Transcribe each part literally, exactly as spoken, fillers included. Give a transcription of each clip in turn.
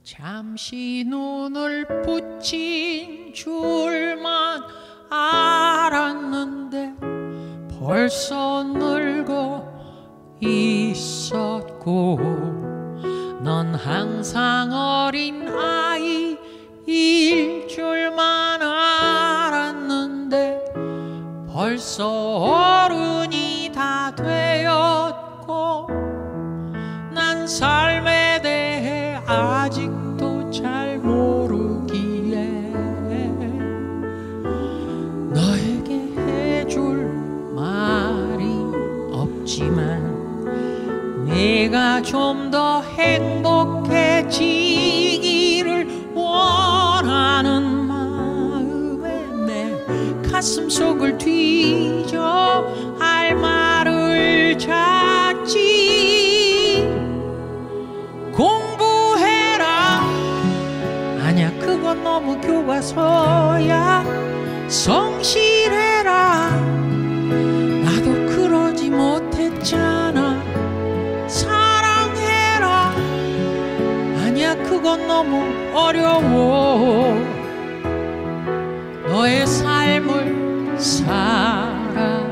잠시 눈을 붙인 줄만 알았는데 벌써 늙어 있었고 넌 항상 어린 아이일 줄만 알았는데 벌써 어른이 다 되었고 난 삶에 대해 아직도 잘 모르기에 너에게 해줄 말이 없지만 내가 좀 더 행복해지기를 원하는 마음에 내 가슴 속을 뒤져 할 말을 찾지. 공부해라. 아니야, 그건 너무 교과서야. 성실해라. 나도 그러지 못했잖아. 사랑해라. 아니야, 그건 너무 어려워. 너의 삶을 살아라.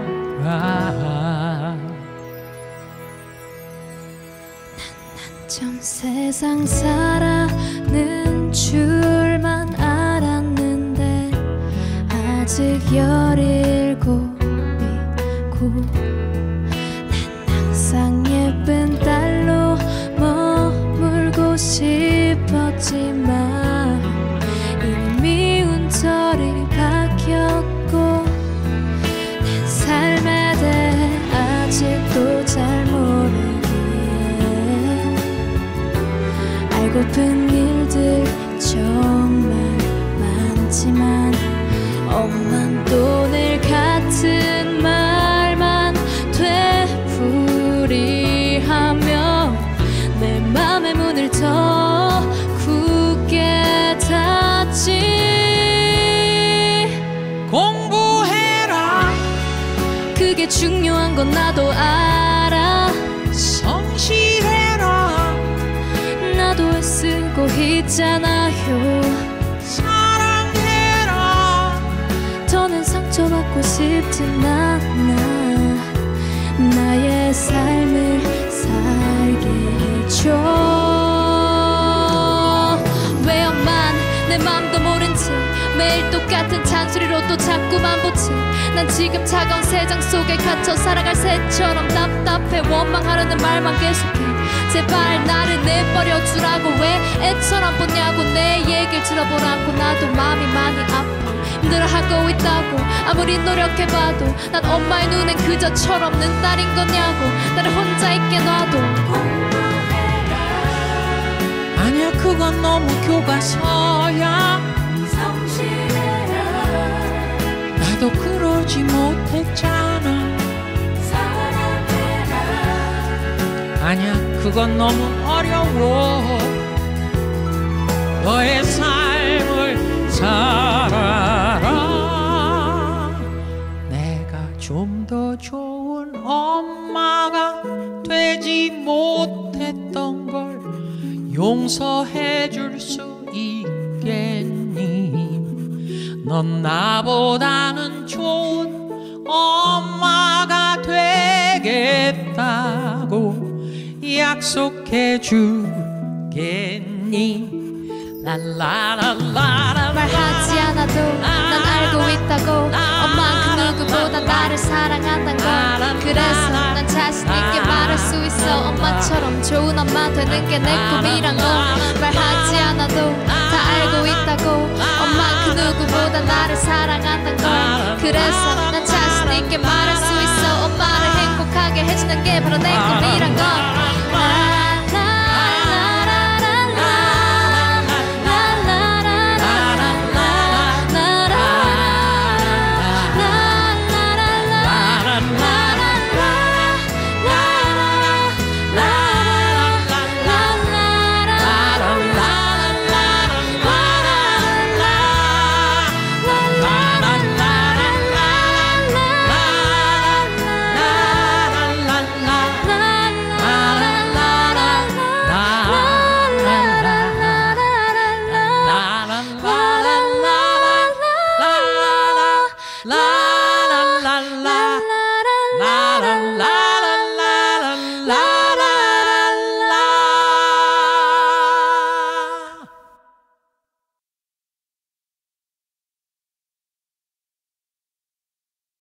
좀 세상 살아는 줄만 알았는데 아직 열일곱이고 난 항상 예쁜 딸로 머물고 싶었지만 이미 운철이 바뀌었고 난 삶에 대해 아직도 잘 모르 알고픈 일들 정말 많지만 엄만 또 늘 같은 말만 되풀이하며 내 맘의 문을 더 굳게 닫지. 공부해라. 그게 중요한 건 나도 알아. 성실해라. 나도 애쓰고 있잖아요. 사랑해라. 더는 상처받고 싶진 않아. 나의 삶을 살게 해줘. 왜 엄만 내 맘도 모른 채 매일 똑같은 잔소리로 또 자꾸만 보채. 난 지금 차가운 세상 속에 갇혀 살아갈 새처럼 답답해. 원망하려는 말만 계속해. 제발 나를 내버려 주라고. 왜 애처럼 보냐고. 내 얘기를 들어보라고. 나도 마음이 많이 아파. 힘들어하고 있다고. 아무리 노력해봐도 난 엄마의 눈엔 그저 철없는 딸인 거냐고. 나를 혼자 있게 놔도. 아니야, 그건 너무 교과서야. 성실해라. 나도 그러지 못했잖아. 아니야, 그건 너무 어려워. 너의 삶을 살아라. 내가 좀 더 좋은 엄마가 되지 못했던 걸 용서해 줄 수 있겠니? 넌 나보다는 좋은 엄마가 되겠다고 약속해 주겠니? 랄라랄라라. 말하지 않아도 난 알고 있다고. 엄마는 그 누구보다 나를 사랑한단 걸. 그래서 난 자신 있게 말할 수 있어. 엄마처럼 좋은 엄마 되는 게 내 꿈이란 걸. 말하지 않아도 다 알고 있다고. 엄마는 그 누구보다 나를 사랑한단 걸. 그래서 난 자신 있게 말할 수 있어. 엄마를 행복하게 해주는 게 바로 내 꿈이란 걸.